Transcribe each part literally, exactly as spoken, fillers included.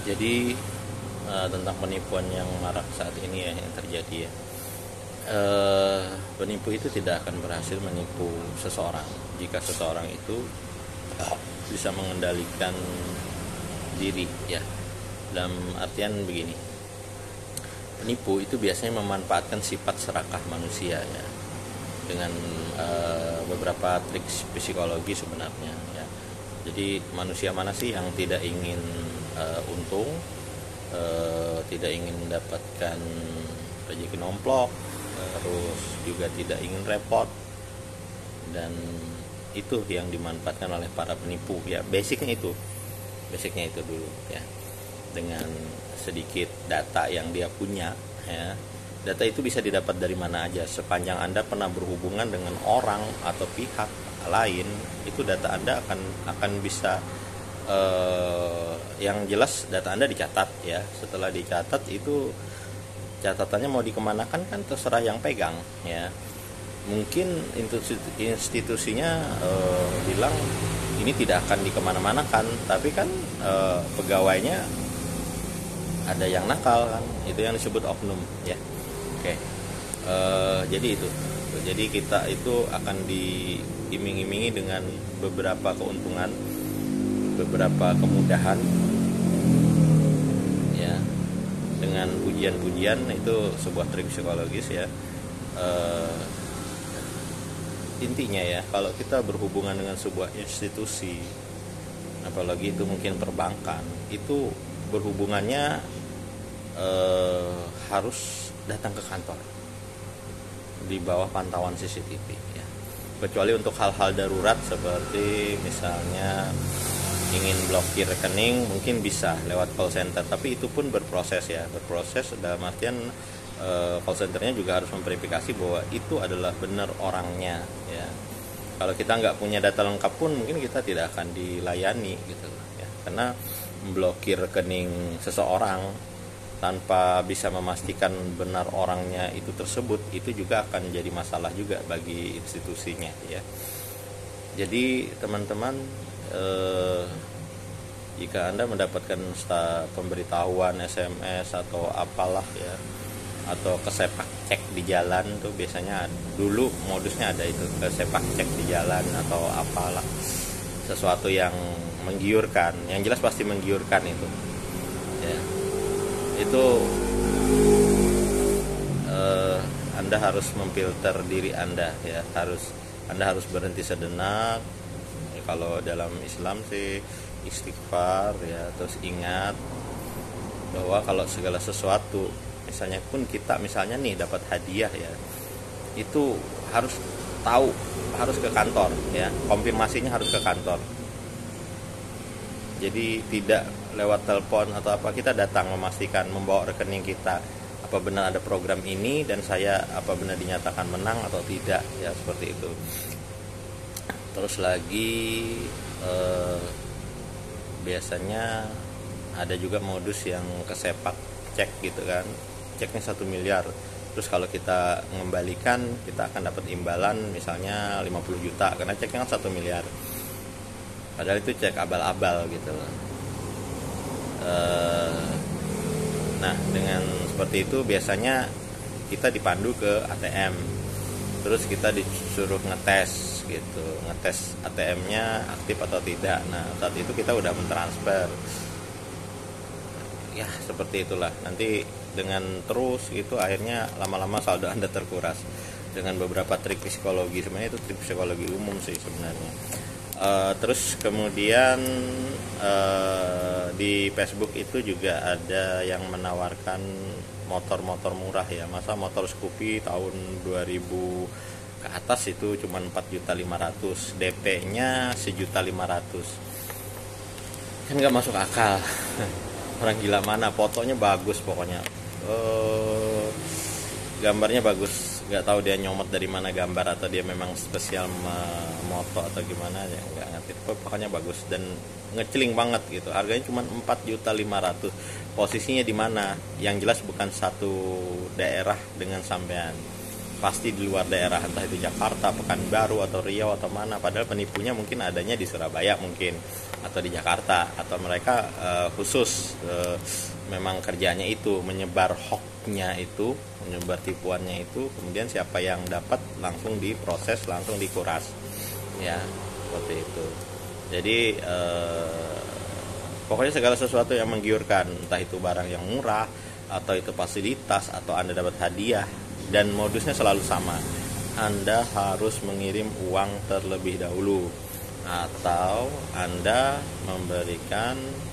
Jadi uh, tentang penipuan yang marak saat ini ya, yang terjadi ya. Uh, penipu itu tidak akan berhasil menipu seseorang jika seseorang itu bisa mengendalikan diri ya. Dalam artian begini, penipu itu biasanya memanfaatkan sifat serakah manusia ya, dengan uh, beberapa trik psikologi sebenarnya ya. Jadi manusia mana sih yang tidak ingin uh, untung, uh, tidak ingin mendapatkan rezeki nomplok, terus juga tidak ingin repot, dan itu yang dimanfaatkan oleh para penipu ya. Basicnya itu, basicnya itu dulu ya. Dengan sedikit data yang dia punya ya. Data itu bisa didapat dari mana aja, sepanjang Anda pernah berhubungan dengan orang atau pihak lain, itu data Anda akan akan bisa eh, yang jelas data Anda dicatat ya. Setelah dicatat itu catatannya mau dikemanakan kan terserah yang pegang ya. Mungkin institusinya eh, bilang ini tidak akan dikemana-manakan, tapi kan eh, pegawainya ada yang nakal kan, itu yang disebut oknum ya. Oke, uh, jadi itu, jadi kita itu akan diiming-imingi dengan beberapa keuntungan, beberapa kemudahan, ya, dengan pujian-pujian. Itu sebuah trik psikologis ya. Uh, intinya ya, kalau kita berhubungan dengan sebuah institusi, apalagi itu mungkin perbankan, itu berhubungannya uh, harus datang ke kantor di bawah pantauan C C T V ya. Kecuali untuk hal-hal darurat seperti misalnya ingin blokir rekening, mungkin bisa lewat call center, tapi itu pun berproses ya, berproses dalam artian eh, call centernya juga harus memverifikasi bahwa itu adalah benar orangnya ya. Kalau kita nggak punya data lengkap pun mungkin kita tidak akan dilayani gitu ya, karena memblokir rekening seseorang tanpa bisa memastikan benar orangnya itu tersebut, itu juga akan jadi masalah juga bagi institusinya ya. Jadi teman-teman, eh, jika Anda mendapatkan pemberitahuan S M S atau apalah ya, atau kesepak cek di jalan tuh, biasanya dulu modusnya ada itu, kesepak cek di jalan atau apalah, sesuatu yang menggiurkan, yang jelas pasti menggiurkan itu ya. Itu eh, Anda harus memfilter diri Anda ya, harus Anda harus berhenti sejenak ya. Kalau dalam Islam sih istighfar ya, terus ingat bahwa kalau segala sesuatu, misalnya pun kita misalnya nih dapat hadiah ya, itu harus tahu, harus ke kantor ya, konfirmasinya harus ke kantor. Jadi tidak lewat telepon atau apa, kita datang memastikan, membawa rekening kita, apa benar ada program ini dan saya apa benar dinyatakan menang atau tidak ya, seperti itu. Terus lagi eh, biasanya ada juga modus yang kesepak cek gitu kan, ceknya satu miliar, terus kalau kita mengembalikan kita akan dapat imbalan misalnya lima puluh juta karena ceknya kan satu miliar, padahal itu cek abal-abal gitu loh. Nah, dengan seperti itu biasanya kita dipandu ke A T M, terus kita disuruh ngetes gitu, ngetes A T M-nya aktif atau tidak. Nah, saat itu kita udah mentransfer ya, seperti itulah. Nanti dengan terus itu akhirnya lama-lama saldo Anda terkuras dengan beberapa trik psikologi. Sebenarnya itu trik psikologi umum sih sebenarnya. Uh, terus kemudian uh, di Facebook itu juga ada yang menawarkan motor-motor murah ya. Masa motor Scoopy tahun dua ribu ke atas itu cuma empat juta lima ratus, D P-nya sejuta lima ratus. Kan gak masuk akal. Orang gila mana, fotonya bagus pokoknya, uh, gambarnya bagus, nggak tahu dia nyomot dari mana gambar atau dia memang spesial moto atau gimana ya, nggak ngerti. Pokoknya bagus dan ngeceling banget gitu. Harganya cuma empat juta lima ratus. Posisinya di mana? Yang jelas bukan satu daerah dengan sampean. pasti di luar daerah, entah itu Jakarta, Pekanbaru atau Riau atau mana, padahal penipunya mungkin adanya di Surabaya mungkin atau di Jakarta, atau mereka uh, khusus uh, memang kerjanya itu menyebar hoaxnya itu, menyebar tipuannya itu, kemudian siapa yang dapat langsung diproses, langsung dikuras ya, seperti itu. Jadi uh, pokoknya segala sesuatu yang menggiurkan, entah itu barang yang murah atau itu fasilitas atau Anda dapat hadiah, dan modusnya selalu sama. Anda harus mengirim uang terlebih dahulu atau Anda memberikan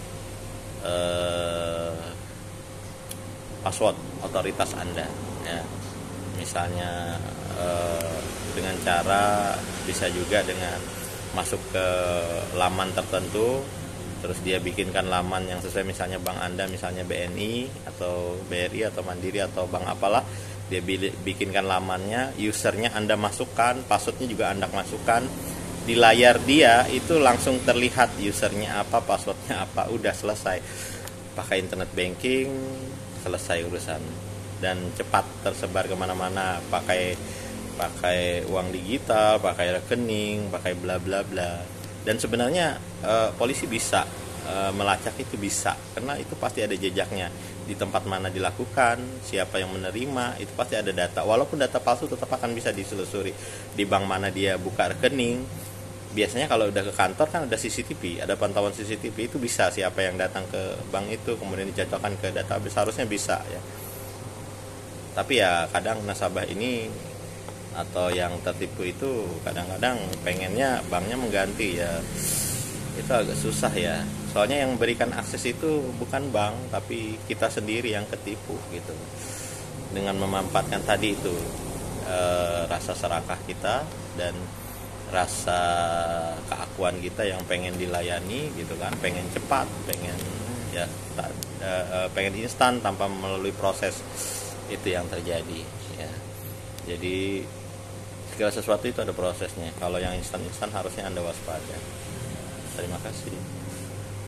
eh, password otoritas Anda ya. Misalnya eh, dengan cara bisa juga dengan masuk ke laman tertentu, terus dia bikinkan laman yang sesuai, misalnya bank Anda, misalnya B N I atau B R I atau Mandiri atau bank apalah, dia bikinkan lamannya, usernya Anda masukkan, passwordnya juga Anda masukkan, di layar dia itu langsung terlihat usernya apa, passwordnya apa, udah selesai. Pakai internet banking, selesai urusan, dan cepat tersebar kemana-mana. Pakai pakai uang digital, pakai rekening, pakai bla bla bla. Dan sebenarnya e, polisi bisa e, melacak itu, bisa, karena itu pasti ada jejaknya, di tempat mana dilakukan, siapa yang menerima, itu pasti ada data. Walaupun data palsu tetap akan bisa ditelusuri. Di bank mana dia buka rekening, biasanya kalau udah ke kantor kan ada C C T V, ada pantauan C C T V, itu bisa siapa yang datang ke bank itu, kemudian dicocokkan ke database, harusnya bisa ya. Tapi ya kadang nasabah ini atau yang tertipu itu kadang-kadang pengennya banknya mengganti ya, itu agak susah ya. Soalnya yang memberikan akses itu bukan bank, tapi kita sendiri yang ketipu gitu, dengan memanfaatkan tadi itu e, rasa serakah kita dan rasa keakuan kita yang pengen dilayani gitu kan, pengen cepat, pengen ya e, pengen instan tanpa melalui proses, itu yang terjadi ya. Jadi segala sesuatu itu ada prosesnya. Kalau yang instan-instan harusnya Anda waspada. Terima kasih.